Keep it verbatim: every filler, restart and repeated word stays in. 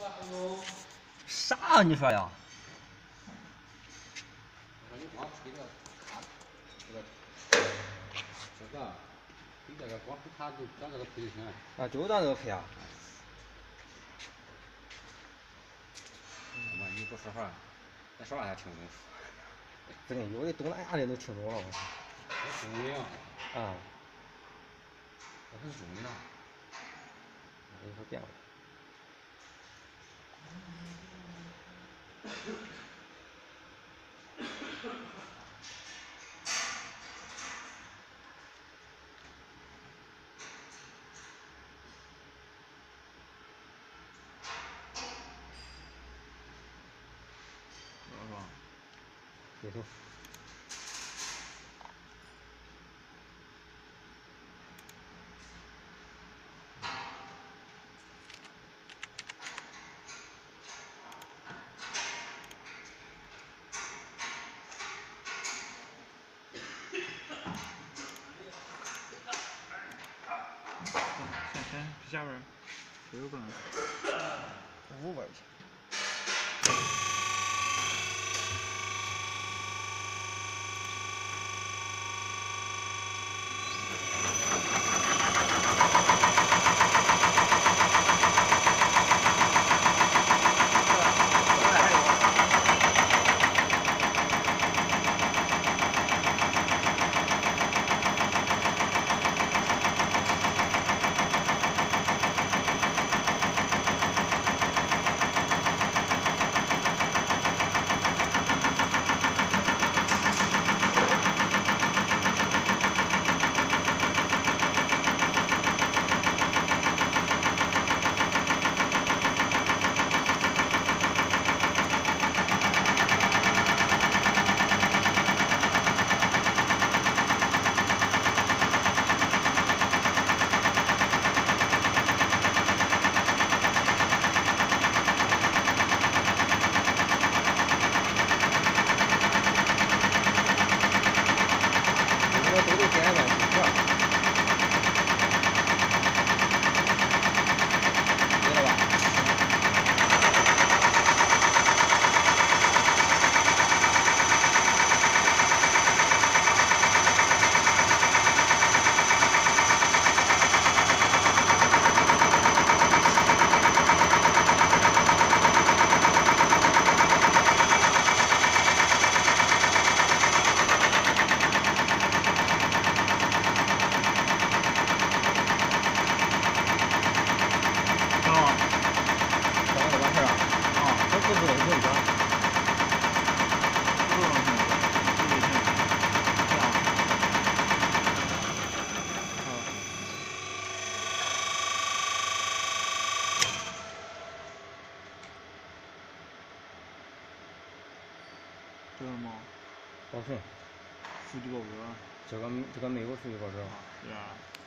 啥？你说呀？ 我说你光推这个卡，这个这个推这个光推卡就咱这个推就行了。 啊，就咱这个配啊。 怎么你不说话，咱说话还听不懂？ 不是，有的东南亚的都听懂了。 我中文啊。 啊。 我是中文的。 我说变了。对头。 先先下边，谁有可能？ 五本去。 这个吗？ 保存。 数据报表。 这个这个没有数据报表。 对啊。